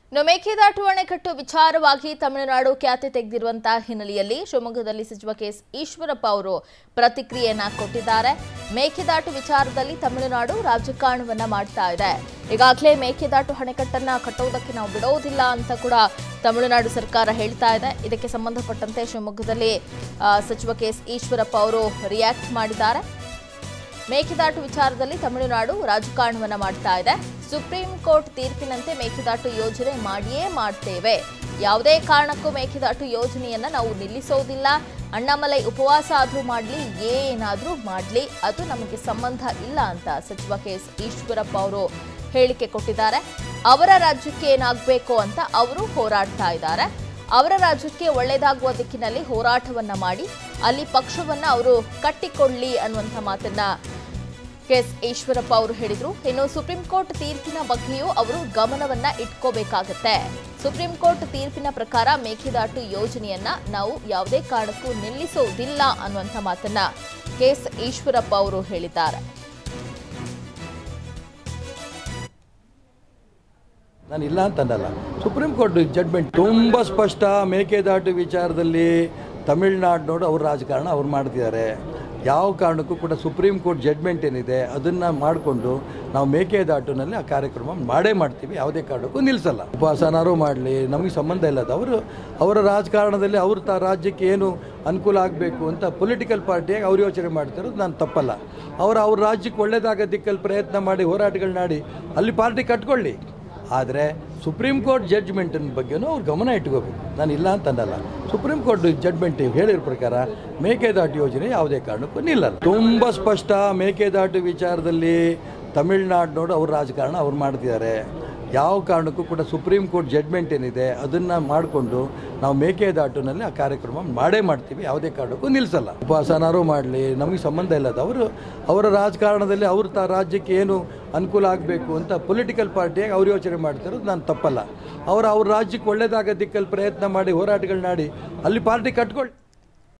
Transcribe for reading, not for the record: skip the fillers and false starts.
ಮೇಕೆದಾಟು ಅಣೆಕಟ್ಟು ವಿಚಾರವಾಗಿ ತಮಿಳುನಾಡು ಖ್ಯಾತಿ ತೆಗೆದಿರುವಂತಹ ಹಿನ್ನೆಲೆಯಲ್ಲಿ ಶಿವಮೊಗ್ಗದಲ್ಲಿ ಸಚಿವ ಕೆಎಸ್ ಈಶ್ವರಪ್ಪ ಅವರು ಪ್ರತಿಕ್ರಿಯೆಯನ್ನ ಕೊಟ್ಟಿದ್ದಾರೆ. ಮೇಕೆದಾಟು ವಿಚಾರದಲ್ಲಿ ತಮಿಳುನಾಡು ರಾಜಕಾರಣವನ್ನ ಮಾಡ್ತಾ ಇದೆ. ಈಗಾಗಲೇ ಮೇಕೆದಾಟು ಅಣೆಕಟ್ಟನ್ನ ಕಟ್ಟೋದಕ್ಕೆ ನಾವು ಬಿಡೋದಿಲ್ಲ ಅಂತ ಕೂಡ ತಮಿಳುನಾಡು ಸರ್ಕಾರ ಹೇಳ್ತಾ ಇದೆ. ಇದಕ್ಕೆ ಸಂಬಂಧಪಟ್ಟಂತೆ ಶಿವಮೊಗ್ಗದಲ್ಲಿ ಸಚಿವ ಕೆಎಸ್ ಈಶ್ವರಪ್ಪ ಅವರು ರಿಯಾಕ್ಟ್ ಮಾಡಿದ್ದಾರೆ. ಮೇಕೆದಾಟು ವಿಚಾರದಲ್ಲಿ ತಮಿಳುನಾಡು ರಾಜಕಾರಣವನ್ನ ಮಾಡ್ತಾ ಇದೆ. ಸುಪ್ರೀಂ ಕೋರ್ಟ್ ತೀರ್ಪಿನಂತೆ ಮೇಕೆದಾಟು ಯೋಜನೆ ಮಾಡಿಯೇ ಮಾಡ್ತೇವೆ. ಯಾವುದೇ ಕಾರಣಕ್ಕೂ ಮೇಕೆದಾಟು ಯೋಜನೆಯನ್ನ ನಾವು ನಿಲ್ಲಿಸೋದಿಲ್ಲ. ಅಣ್ಣಾಮಲೈ ಉಪವಾಸ ಆದ್ರೂ ಮಾಡಲಿ, ಏನಾದ್ರೂ ಮಾಡಲಿ, ಅದು ನಮಗೆ ಸಂಬಂಧ ಇಲ್ಲ ಅಂತ ಸಚಿವ ಕೆಎಸ್ ಈಶ್ವರಪ್ಪ ಅವರು ಹೇಳಿಕೆ ಕೊಟ್ಟಿದ್ದಾರೆ. ಅವರ ರಾಜ್ಯಕ್ಕೆ ಏನಾಗಬೇಕು ಅಂತ ಅವರು ಹೋರಾಡ್ತಾ ಇದ್ದಾರೆ. ಅವರ ರಾಜ್ಯಕ್ಕೆ ಒಳ್ಳೆಯದಾಗುವ ದಿಕ್ಕಿನಲ್ಲಿ ಹೋರಾಟವನ್ನ ಮಾಡಿ ಅಲ್ಲಿ ಪಕ್ಷವನ್ನ ಅವರು ಕಟ್ಟಿಕೊಳ್ಳಿ ಅನ್ನುವಂಥ ಮಾತನ್ನ ಕೆಎಸ್ ಈಶ್ವರಪ್ಪ ಅವರು ಹೇಳಿದ್ರು. ಇನ್ನು ಸುಪ್ರೀಂ ಕೋರ್ಟ್ ತೀರ್ಪಿನ ಬಗ್ಗೆಯೂ ಅವರು ಗಮನವನ್ನ ಇಟ್ಕೋಬೇಕಾಗತ್ತೆ. ಸುಪ್ರೀಂ ಕೋರ್ಟ್ ತೀರ್ಪಿನ ಪ್ರಕಾರ ಮೇಕೆದಾಟು ಯೋಜನೆಯನ್ನ ನಾವು ಯಾವುದೇ ಕಾರಣಕ್ಕೂ ನಿಲ್ಲಿಸೋದಿಲ್ಲ ಅನ್ನುವಂಥ ಮಾತನ್ನ ಕೆಎಸ್ ಈಶ್ವರಪ್ಪ ಅವರು ಹೇಳಿದ್ದಾರೆ. ನಾನು ಇಲ್ಲ ಅಂತನಲ್ಲ, ಸುಪ್ರೀಂ ಕೋರ್ಟ್ ಜಡ್ಮೆಂಟ್ ತುಂಬ ಸ್ಪಷ್ಟ. ಮೇಕೆದಾಟು ವಿಚಾರದಲ್ಲಿ ತಮಿಳುನಾಡಿನವರು ಅವ್ರ ರಾಜಕಾರಣ ಅವ್ರು ಮಾಡ್ತಿದ್ದಾರೆ. ಯಾವ ಕಾರಣಕ್ಕೂ ಕೂಡ ಸುಪ್ರೀಂ ಕೋರ್ಟ್ ಜಡ್ಮೆಂಟ್ ಏನಿದೆ ಅದನ್ನು ಮಾಡಿಕೊಂಡು ನಾವು ಮೇಕೆದಾಟುನಲ್ಲಿ ಆ ಕಾರ್ಯಕ್ರಮ ಮಾಡೇ ಮಾಡ್ತೀವಿ. ಯಾವುದೇ ಕಾರಣಕ್ಕೂ ನಿಲ್ಲಿಸಲ್ಲ. ಉಪವಾಸನಾರು ಮಾಡಲಿ, ನಮಗೆ ಸಂಬಂಧ ಇಲ್ಲ. ಅದು ಅವರ ರಾಜಕಾರಣದಲ್ಲಿ ಅವ್ರ ರಾಜ್ಯಕ್ಕೆ ಏನು ಅನುಕೂಲ ಆಗಬೇಕು ಅಂತ ಪೊಲಿಟಿಕಲ್ ಪಾರ್ಟಿಯಾಗಿ ಅವ್ರು ಯೋಚನೆ ಮಾಡ್ತಿರೋದು ನಾನು ತಪ್ಪಲ್ಲ. ಅವ್ರ ರಾಜ್ಯಕ್ಕೆ ಒಳ್ಳೇದಾಗ ದಿಕ್ಕಲ್ಲಿ ಪ್ರಯತ್ನ ಮಾಡಿ ಹೋರಾಟಗಳು ಮಾಡಿ ಅಲ್ಲಿ ಪಾರ್ಟಿ ಕಟ್ಕೊಳ್ಳಿ. ಆದರೆ ಸುಪ್ರೀಂ ಕೋರ್ಟ್ ಜಡ್ಜ್ಮೆಂಟಿನ ಬಗ್ಗೆನೂ ಅವ್ರು ಗಮನ ಇಟ್ಕೋಬೇಕು. ನಾನು ಇಲ್ಲ ಅಂತನಲ್ಲ, ಸುಪ್ರೀಂ ಕೋರ್ಟ್ ಜಡ್ಮೆಂಟ್ ಹೇಳಿರೋ ಪ್ರಕಾರ ಮೇಕೆದಾಟು ಯೋಜನೆ ಯಾವುದೇ ಕಾರಣಕ್ಕೂ ನಿಲ್ಲಲ್ಲ. ತುಂಬ ಸ್ಪಷ್ಟ. ಮೇಕೆದಾಟು ವಿಚಾರದಲ್ಲಿ ತಮಿಳುನಾಡಿನವರು ಅವ್ರ ರಾಜಕಾರಣ ಅವ್ರು ಮಾಡ್ತಿದ್ದಾರೆ. ಯಾವ ಕಾರಣಕ್ಕೂ ಕೂಡ ಸುಪ್ರೀಂ ಕೋರ್ಟ್ ಜಡ್ಮೆಂಟ್ ಏನಿದೆ ಅದನ್ನು ಮಾಡಿಕೊಂಡು ನಾವು ಮೇಕೆದಾಟುನಲ್ಲಿ ಆ ಕಾರ್ಯಕ್ರಮ ಮಾಡೇ ಮಾಡ್ತೀವಿ. ಯಾವುದೇ ಕಾರಣಕ್ಕೂ ನಿಲ್ಲಿಸಲ್ಲ. ಉಪವಾಸನಾರು ಮಾಡಲಿ, ನಮಗೆ ಸಂಬಂಧ ಇಲ್ಲ. ಅದು ಅವರ ರಾಜಕಾರಣದಲ್ಲಿ ಅವ್ರ ರಾಜ್ಯಕ್ಕೆ ಏನು ಅನುಕೂಲ ಆಗಬೇಕು ಅಂತ ಪೊಲಿಟಿಕಲ್ ಪಾರ್ಟಿಯಾಗಿ ಅವ್ರು ಯೋಚನೆ ಮಾಡ್ತಿರೋದು ನಾನು ತಪ್ಪಲ್ಲ. ಅವ್ರ ರಾಜ್ಯಕ್ಕೆ ಒಳ್ಳೇದಾಗ ದಿಕ್ಕಲ್ಲಿ ಪ್ರಯತ್ನ ಮಾಡಿ ಹೋರಾಟಗಳು ಮಾಡಿ ಅಲ್ಲಿ ಪಾರ್ಟಿ ಕಟ್ಕೊಳ್ಳಿ.